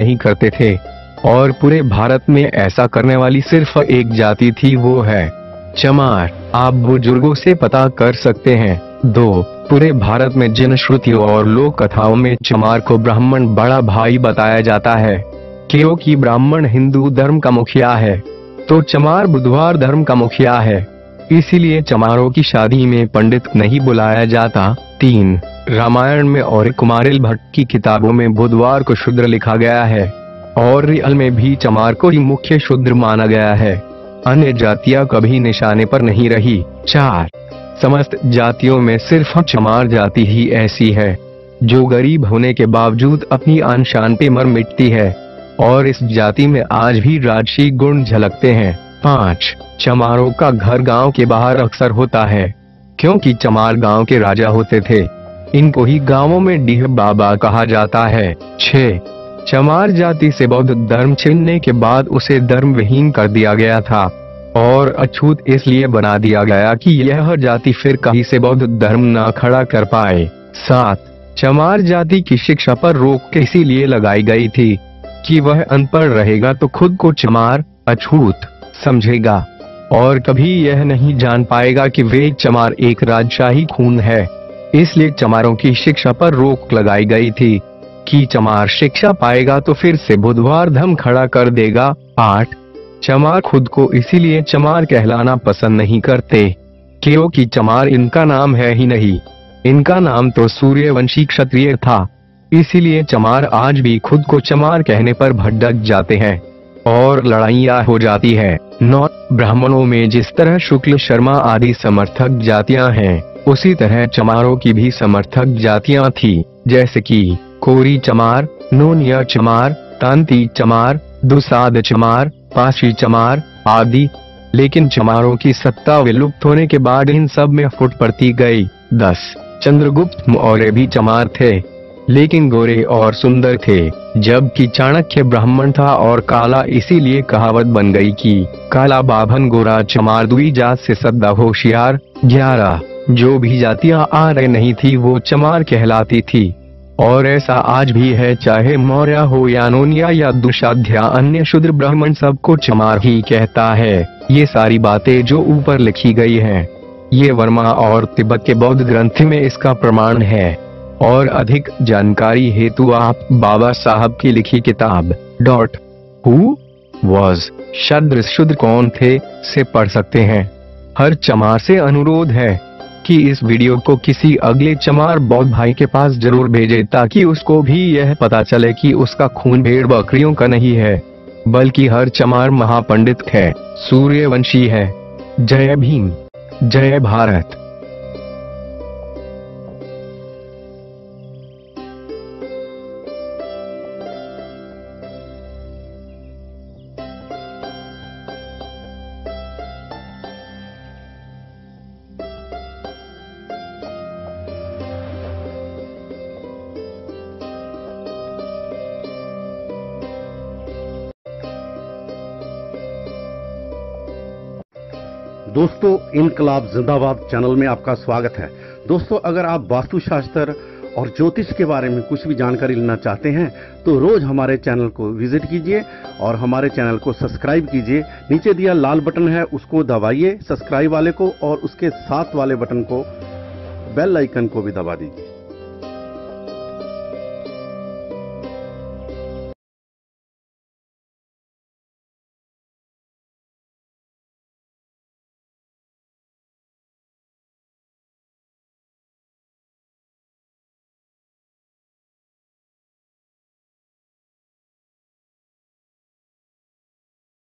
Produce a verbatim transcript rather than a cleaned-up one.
नहीं करते थे और पूरे भारत में ऐसा करने वाली सिर्फ एक जाति थी, वो है चमार। आप बुजुर्गों से पता कर सकते हैं। दो पूरे भारत में जिन श्रुतियों और लोक कथाओं में चमार को ब्राह्मण बड़ा भाई बताया जाता है, क्योंकि ब्राह्मण हिंदू धर्म का मुखिया है तो चमार बुधवार धर्म का मुखिया है, इसीलिए चमारों की शादी में पंडित नहीं बुलाया जाता। तीन रामायण में और कुमारिल भट्ट की किताबों में बुधवार को शूद्र लिखा गया है और रियल में भी चमार को ही मुख्य शूद्र माना गया है, अन्य जातियां कभी निशाने पर नहीं रही। चार समस्त जातियों में सिर्फ चमार जाति ही ऐसी है जो गरीब होने के बावजूद अपनी आन शान पे मर मिटती है और इस जाति में आज भी राजसी गुण झलकते हैं। पाँच चमारों का घर गांव के बाहर अक्सर होता है क्योंकि चमार गांव के राजा होते थे, इनको ही गांवों में डीह बाबा कहा जाता है। छह चमार जाति से बौद्ध धर्म छीनने के बाद उसे धर्म विहीन कर दिया गया था और अछूत इसलिए बना दिया गया कि यह जाति फिर कहीं से बौद्ध धर्म ना खड़ा कर पाए। सात चमार जाति की शिक्षा पर रोक इसीलिए लगाई गई थी कि वह अनपढ़ रहेगा तो खुद को चमार अछूत समझेगा और कभी यह नहीं जान पाएगा कि वे चमार एक राजशाही खून है, इसलिए चमारों की शिक्षा पर रोक लगाई गई थी कि चमार शिक्षा पाएगा तो फिर से बुधवार धर्म खड़ा कर देगा। आठ चमार खुद को इसीलिए चमार कहलाना पसंद नहीं करते क्योंकि चमार इनका नाम है ही नहीं, इनका नाम तो सूर्यवंशी क्षत्रिय था, इसीलिए चमार आज भी खुद को चमार कहने पर भड़क जाते हैं और लड़ाइयाँ हो जाती है। नौ ब्राह्मणों में जिस तरह शुक्ल शर्मा आदि समर्थक जातियां हैं, उसी तरह चमारों की भी समर्थक जातियां थी, जैसे कि कोरी चमार, नोनिया चमार, तांती चमार, दुसाद चमार, पाशी चमार आदि। लेकिन चमारों की सत्ता विलुप्त होने के बाद इन सब में फुट पड़ती गई। दस चंद्रगुप्त मौर्य भी चमार थे लेकिन गोरे और सुंदर थे, जबकि चाणक्य ब्राह्मण था और काला, इसीलिए कहावत बन गई कि काला बाभन गोरा चमार दुई जात से सदा होशियार। ग्यारह जो भी जातियां आ रही नहीं थी वो चमार कहलाती थी और ऐसा आज भी है, चाहे मौर्य हो या नोनिया या दुशाध्या, अन्य शूद्र ब्राह्मण सबको चमार ही कहता है। ये सारी बातें जो ऊपर लिखी गई हैं, ये वर्मा और तिब्बत के बौद्ध ग्रंथ में इसका प्रमाण है और अधिक जानकारी हेतु आप बाबा साहब की लिखी किताब डॉट हु वॉज शूद्र शूद्र कौन थे से पढ़ सकते हैं। हर चमार से अनुरोध है कि इस वीडियो को किसी अगले चमार बौद्ध भाई के पास जरूर भेजे ताकि उसको भी यह पता चले कि उसका खून भेड़ बकरियों का नहीं है बल्कि हर चमार महापंडित है, सूर्यवंशी है। जय भीम, जय भारत। दोस्तों, इनकलाब जिंदाबाद चैनल में आपका स्वागत है। दोस्तों, अगर आप वास्तुशास्त्र और ज्योतिष के बारे में कुछ भी जानकारी लेना चाहते हैं तो रोज हमारे चैनल को विजिट कीजिए और हमारे चैनल को सब्सक्राइब कीजिए। नीचे दिया लाल बटन है उसको दबाइए सब्सक्राइब वाले को और उसके साथ वाले बटन को बेल आइकन को भी दबा दीजिए।